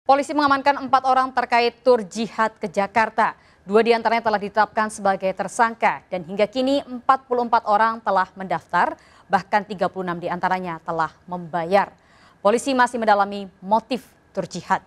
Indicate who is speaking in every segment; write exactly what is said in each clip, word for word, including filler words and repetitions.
Speaker 1: Polisi mengamankan empat orang terkait tur jihad ke Jakarta. Dua diantaranya telah ditetapkan sebagai tersangka dan hingga kini empat puluh empat orang telah mendaftar, bahkan tiga puluh enam diantaranya telah membayar. Polisi masih mendalami motif tur jihad.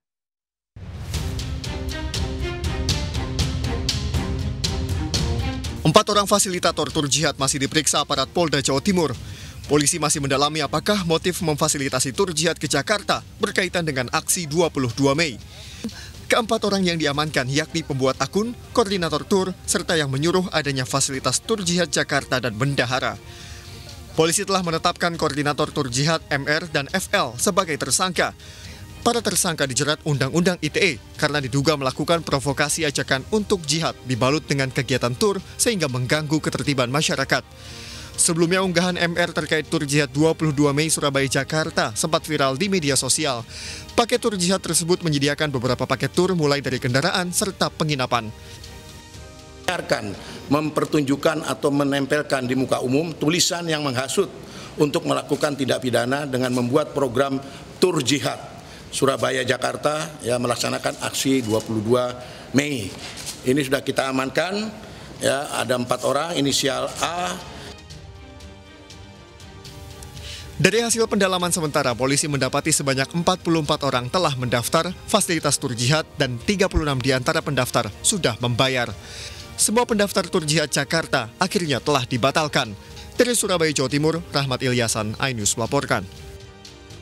Speaker 2: Empat orang fasilitator tur jihad masih diperiksa aparat Polda Jawa Timur. Polisi masih mendalami apakah motif memfasilitasi tur jihad ke Jakarta berkaitan dengan aksi dua puluh dua Mei. Keempat orang yang diamankan yakni pembuat akun, koordinator tur, serta yang menyuruh adanya fasilitas tur jihad Jakarta dan bendahara. Polisi telah menetapkan koordinator tur jihad M R dan F L sebagai tersangka. Para tersangka dijerat Undang-Undang I T E karena diduga melakukan provokasi ajakan untuk jihad dibalut dengan kegiatan tur sehingga mengganggu ketertiban masyarakat. Sebelumnya unggahan M R terkait tur jihad dua puluh dua Mei Surabaya Jakarta sempat viral di media sosial. Paket tur jihad tersebut menyediakan beberapa paket tur mulai dari kendaraan serta penginapan.
Speaker 3: Mempertunjukkan atau menempelkan di muka umum tulisan yang menghasut untuk melakukan tindak pidana dengan membuat program tur jihad Surabaya Jakarta ya melaksanakan aksi dua puluh dua Mei. Ini sudah kita amankan ya, ada empat orang inisial A.
Speaker 2: Dari hasil pendalaman sementara, polisi mendapati sebanyak empat puluh empat orang telah mendaftar fasilitas tur jihad dan tiga puluh enam di antara pendaftar sudah membayar. Semua pendaftar tur jihad Jakarta akhirnya telah dibatalkan. Dari Surabaya, Jawa Timur, Rahmat Ilyasan, iNews melaporkan.